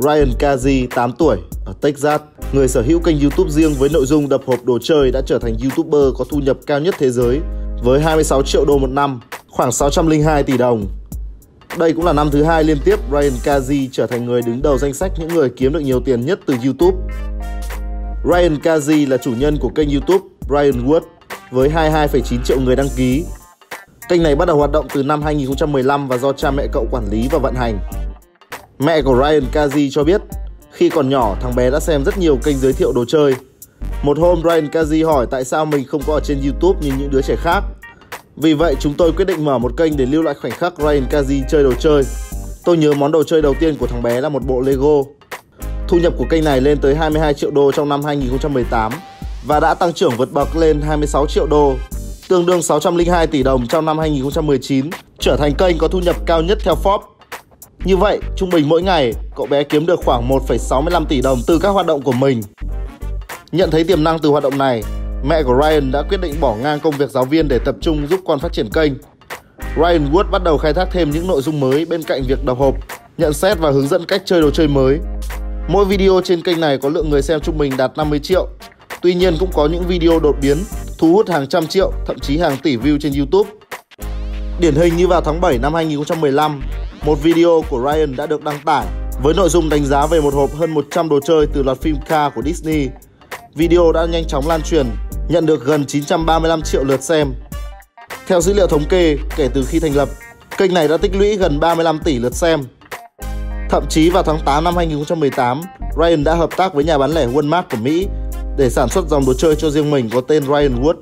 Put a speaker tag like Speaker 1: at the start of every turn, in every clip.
Speaker 1: Ryan Kazi, 8 tuổi, ở Texas, người sở hữu kênh YouTube riêng với nội dung đập hộp đồ chơi đã trở thành YouTuber có thu nhập cao nhất thế giới với 26 triệu đô một năm, khoảng 602 tỷ đồng. Đây cũng là năm thứ 2 liên tiếp Ryan Kazi trở thành người đứng đầu danh sách những người kiếm được nhiều tiền nhất từ YouTube. Ryan Kazi là chủ nhân của kênh YouTube Ryan Wood với 22,9 triệu người đăng ký. Kênh này bắt đầu hoạt động từ năm 2015 và do cha mẹ cậu quản lý và vận hành. Mẹ của Ryan Kazi cho biết, khi còn nhỏ, thằng bé đã xem rất nhiều kênh giới thiệu đồ chơi. Một hôm, Ryan Kazi hỏi tại sao mình không có ở trên YouTube như những đứa trẻ khác. Vì vậy, chúng tôi quyết định mở một kênh để lưu lại khoảnh khắc Ryan Kazi chơi đồ chơi. Tôi nhớ món đồ chơi đầu tiên của thằng bé là một bộ Lego. Thu nhập của kênh này lên tới 22 triệu đô trong năm 2018 và đã tăng trưởng vượt bậc lên 26 triệu đô, tương đương 602 tỷ đồng trong năm 2019, trở thành kênh có thu nhập cao nhất theo Forbes. Như vậy, trung bình mỗi ngày, cậu bé kiếm được khoảng 1,65 tỷ đồng từ các hoạt động của mình. Nhận thấy tiềm năng từ hoạt động này, mẹ của Ryan đã quyết định bỏ ngang công việc giáo viên để tập trung giúp con phát triển kênh. Ryan Wood bắt đầu khai thác thêm những nội dung mới bên cạnh việc đập hộp, nhận xét và hướng dẫn cách chơi đồ chơi mới. Mỗi video trên kênh này có lượng người xem trung bình đạt 50 triệu. Tuy nhiên cũng có những video đột biến, thu hút hàng trăm triệu, thậm chí hàng tỷ view trên YouTube. Điển hình như vào tháng 7 năm 2015, một video của Ryan đã được đăng tải với nội dung đánh giá về một hộp hơn 100 đồ chơi từ loạt phim Cars của Disney. Video đã nhanh chóng lan truyền, nhận được gần 935 triệu lượt xem. Theo dữ liệu thống kê, kể từ khi thành lập, kênh này đã tích lũy gần 35 tỷ lượt xem. Thậm chí vào tháng 8 năm 2018, Ryan đã hợp tác với nhà bán lẻ Walmart của Mỹ để sản xuất dòng đồ chơi cho riêng mình có tên Ryan Wood.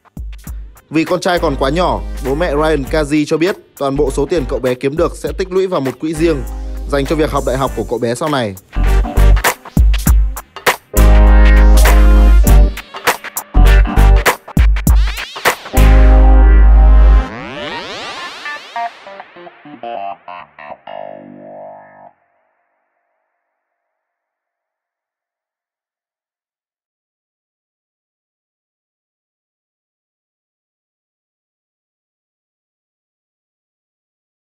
Speaker 1: Vì con trai còn quá nhỏ, bố mẹ Ryan Kazi cho biết toàn bộ số tiền cậu bé kiếm được sẽ tích lũy vào một quỹ riêng dành cho việc học đại học của cậu bé sau này.
Speaker 2: Yeah.